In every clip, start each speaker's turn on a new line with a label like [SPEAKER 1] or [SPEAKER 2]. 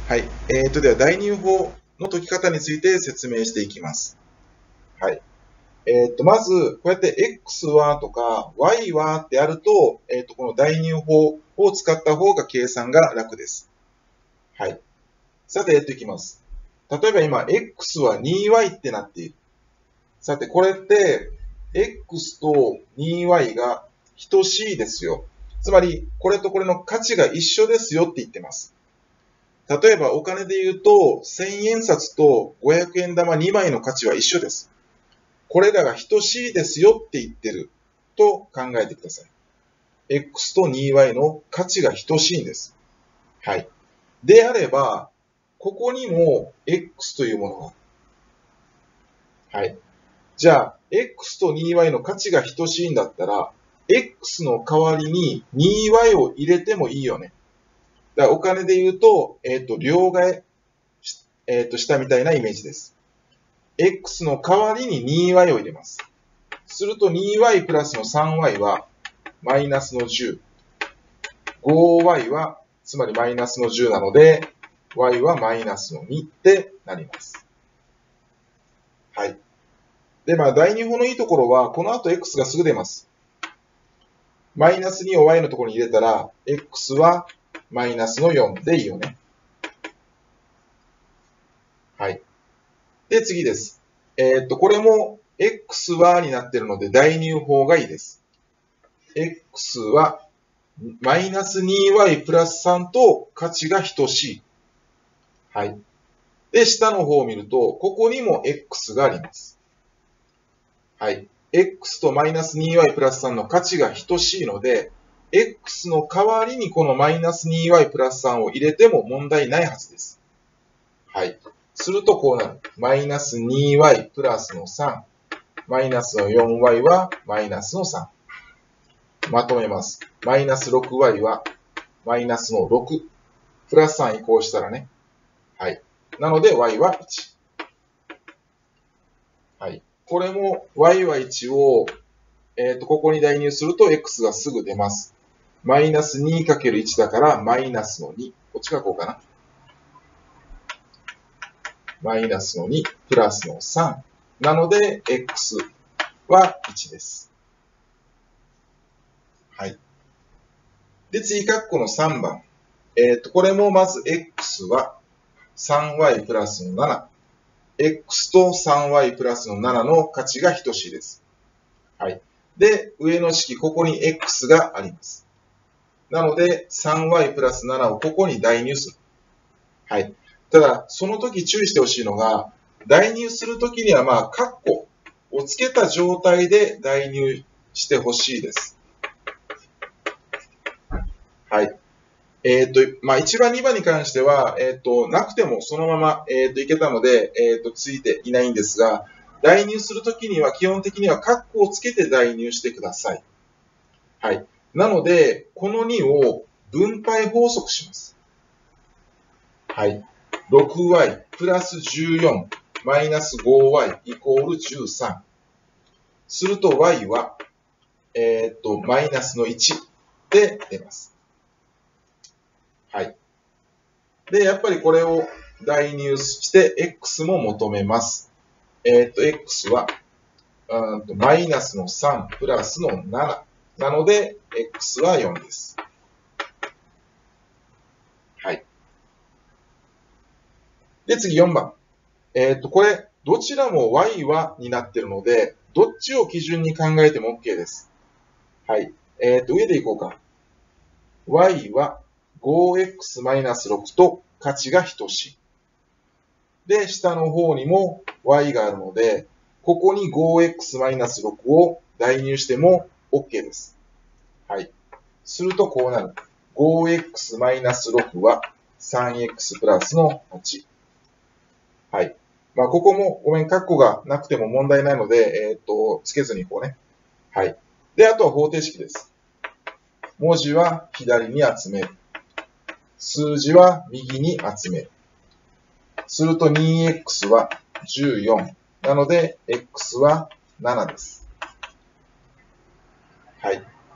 [SPEAKER 1] はい。では、代入法の解き方について説明していきます。はい。まず、こうやって X はとか Y はってやると、この代入法を使った方が計算が楽です。はい。さて、やっていきます。例えば今、X は 2Y ってなっている。さて、これって、X と 2Y が等しいですよ。つまり、これとこれの価値が一緒ですよって言ってます。例えばお金で言うと、1000円札と500円玉2枚の価値は一緒です。これらが等しいですよって言ってると考えてください。X と 2Y の価値が等しいんです。はい。であれば、ここにも X というものがある。はい。じゃあ、X と 2Y の価値が等しいんだったら、X の代わりに 2Y を入れてもいいよね。だからお金で言うと、両替、したみたいなイメージです。X の代わりに 2Y を入れます。すると 2Y プラスの 3Y はマイナスの10。5Y はつまりマイナスの10なので、Y はマイナスの2ってなります。はい。で、第二法のいいところは、この後 X がすぐ出ます。マイナス2を Y のところに入れたら、X はマイナスの4でいいよね。はい。で、次です。これも X はになっているので、代入法がいいです。X はマイナス 2y プラス3と価値が等しい。はい。で、下の方を見ると、ここにも X があります。はい。X とマイナス 2y プラス3の価値が等しいので、X の代わりにこのマイナス 2y プラス3を入れても問題ないはずです。はい。するとこうなる。マイナス 2y プラスの3。マイナスの 4y はマイナスの3。まとめます。マイナス 6y はマイナスの6。プラス3移行したらね。はい。なので y は1。はい。これも y は1を、ここに代入すると x がすぐ出ます。マイナス 2×1 だからマイナスの2。こっち書こうかな。マイナスの2プラスの3。なので x は1です。はい。で、次、括弧の3番。これもまず x は 3y プラスの7。x と 3y プラスの7の価値が等しいです。はい。で、上の式、ここに x があります。なので、3y プラス7をここに代入する。はい。ただ、その時注意してほしいのが、代入するときには、括弧をつけた状態で代入してほしいです。はい。1番、2番に関しては、なくてもそのまま、いけたので、ついていないんですが、代入するときには基本的には括弧をつけて代入してください。はい。なので、この2を分配法則します。はい。6y プラス14マイナス 5y イコール13。すると y は、マイナスの1で出ます。はい。で、やっぱりこれを代入して、x も求めます。x は、マイナスの3プラスの7。なので、x は4です。はい。で、次4番。これ、どちらも y はになっているので、どっちを基準に考えても OK です。はい。上でいこうか。y は 5x-6 と価値が等しい。で、下の方にも y があるので、ここに 5x-6 を代入しても OK です。はい。するとこうなる。5x-6 は 3x プラスの8。はい。ここもごめん、括弧がなくても問題ないので、つけずにこうね。はい。で、あとは方程式です。文字は左に集める。数字は右に集める。すると 2x は14。なので、x は7です。はい。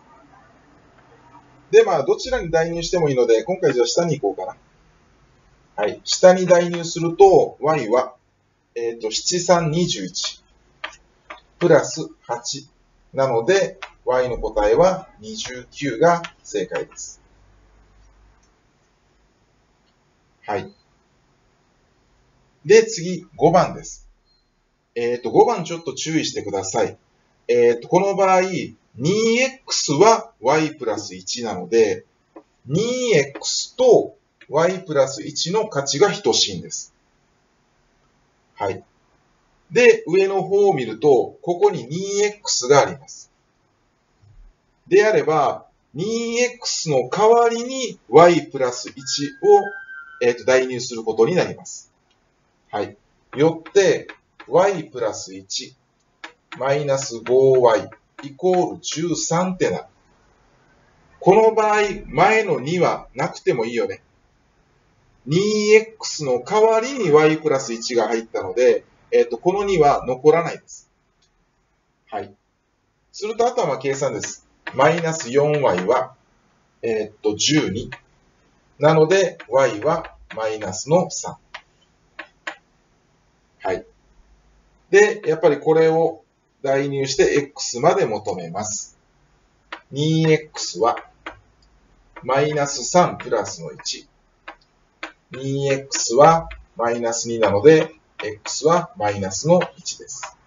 [SPEAKER 1] で、どちらに代入してもいいので、今回じゃあ下に行こうかな。 はい。下に代入すると、y は、7321プラス8なので、y の答えは29が正解です。はい。で、次、5番です。5番ちょっと注意してください。この場合、2x は y プラス1なので、2x と y プラス1の価値が等しいんです。はい。で、上の方を見ると、ここに 2x があります。であれば、2x の代わりに y プラス1を、代入することになります。はい。よって、y プラス1マイナス 5y イコール13ってなる。この場合、前の2はなくてもいいよね。2x の代わりに y プラス1が入ったので、この2は残らないです。はい。すると、あとは計算です。マイナス 4y は、12。なので、y はマイナスの3。はい。で、やっぱりこれを代入して x まで求めます。2x はマイナス3プラスの1。2x はマイナス2なので、x はマイナスの1です。